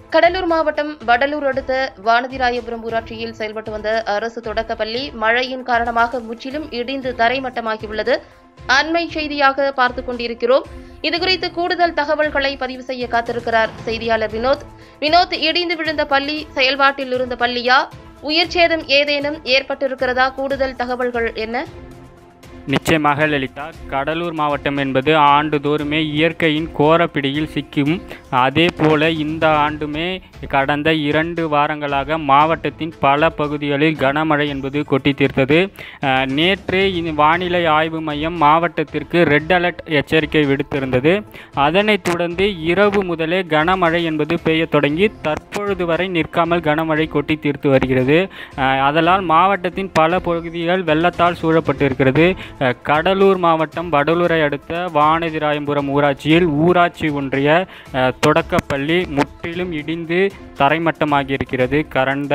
கடலூர் மாவட்டம் வடலூர் அடுத்த வானதிராயபுரம் ஊராட்சியில் செயல்பட்டு வந்த அரசு தொடக்கப்பள்ளி மழையின் காரணமாக முற்றிலும் இடிந்து தரைமட்டமாகியுள்ளது. அண்மை செய்தியாக பார்த்துக் கொண்டிருக்கிறோம். இதுகுறித்து கூடுதல் தகவல்களை பதிவு செய்ய காத்திருக்கிறார் செய்தியாளர் வினோத். இடிந்து விழுந்த பள்ளி செயல்பாட்டில் இருந்த பள்ளியா? உயிர் சேதம் ஏதேனும் ஏற்பட்டிருக்கிறதா? கூடுதல் தகவல்கள் என்ன? நிச்சயமாக லலிதா, கடலூர் மாவட்டம் என்பது ஆண்டுதோறுமே இயற்கையின் கோரப்பிடியில் சிக்கும். அதே போல இந்த ஆண்டுமே கடந்த 2 வாரங்களாக மாவட்டத்தின் பல பகுதிகளில் கனமழை என்பது கொட்டி தீர்த்தது. நேற்று வானிலை ஆய்வு மையம் மாவட்டத்திற்கு ரெட் அலர்ட் எச்சரிக்கை விடுத்திருந்தது. அதனைத் தொடர்ந்து இரவு முதலே கனமழை என்பது பெய்ய தொடங்கி தற்பொழுது வரை நிற்காமல் கனமழை கொட்டி தீர்த்து வருகிறது. அதனால் மாவட்டத்தின் பல பகுதிகள் வெள்ளத்தால் சூழப்பட்டிருக்கிறது. கடலூர் மாவட்டம் வடலூரை அடுத்த வானதிராயபுரம் ஊராட்சியில் ஊராட்சி ஒன்றிய தொடக்கப்பள்ளி முற்றிலும் இடிந்து தரைமட்டமாகியிருக்கிறது. கடந்த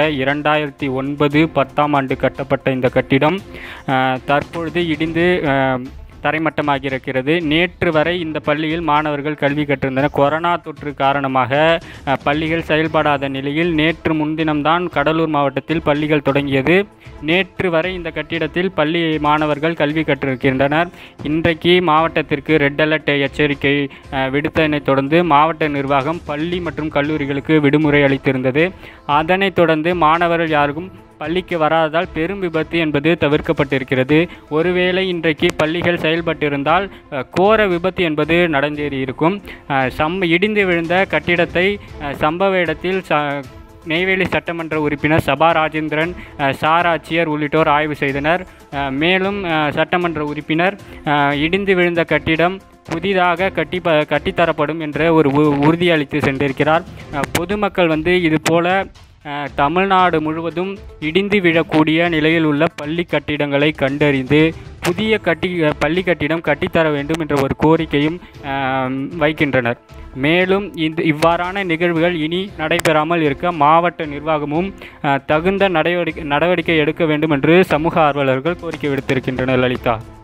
2009-10ஆம் ஆண்டு கட்டப்பட்ட இந்த கட்டிடம் தற்பொழுது இடிந்து தரைமட்டமாகியிருக்கிறது. நேற்று வரை இந்த பள்ளியில் மாணவர்கள் கல்வி கற்றிருந்தனர். கொரோனா தொற்று காரணமாக பள்ளிகள் செயல்படாத நிலையில் நேற்று முன்தினம்தான் கடலூர் மாவட்டத்தில் பள்ளிகள் தொடங்கியது. நேற்று வரை இந்த கட்டிடத்தில் பள்ளி மாணவர்கள் கல்வி கற்றிருக்கின்றனர். இன்றைக்கு மாவட்டத்திற்கு ரெட் அலர்ட் எச்சரிக்கை விடுத்ததனைத் தொடர்ந்து மாவட்ட நிர்வாகம் பள்ளி மற்றும் கல்லூரிகளுக்கு விடுமுறை அளித்திருந்தது. அதனைத் தொடர்ந்து மாணவர்கள் யாருக்கும் பள்ளிக்கு வராததால் பெரும் விபத்து என்பது தவிர்க்கப்பட்டிருக்கிறது. ஒருவேளை இன்றைக்கு பள்ளிகள் செயல்பட்டிருந்தால் கோர விபத்து என்பது நடந்தேறியிருக்கும். இடிந்து விழுந்த கட்டிடத்தை சம்பவ இடத்தில் நெய்வேலி சட்டமன்ற உறுப்பினர் சபா ராஜேந்திரன், சார் ஆட்சியர் உள்ளிட்டோர் ஆய்வு செய்தனர். மேலும் சட்டமன்ற உறுப்பினர் இடிந்து விழுந்த கட்டிடம் புதிதாக கட்டித்தரப்படும் என்ற ஒரு உறுதியளித்து சென்றிருக்கிறார். பொதுமக்கள் இது போல தமிழ்நாடு முழுவதும் இடிந்து விழக்கூடிய நிலையில் உள்ள பள்ளி கட்டிடங்களை கண்டறிந்து புதிய பள்ளி கட்டிடம் கட்டித்தர வேண்டும் என்ற ஒரு கோரிக்கையும் வைக்கின்றனர். மேலும் இவ்வாறான நிகழ்வுகள் இனி நடைபெறாமல் இருக்க மாவட்ட நிர்வாகமும் தகுந்த நடவடிக்கை எடுக்க வேண்டும் என்று சமூக ஆர்வலர்கள் கோரிக்கை விடுத்திருக்கின்றனர். லலிதா.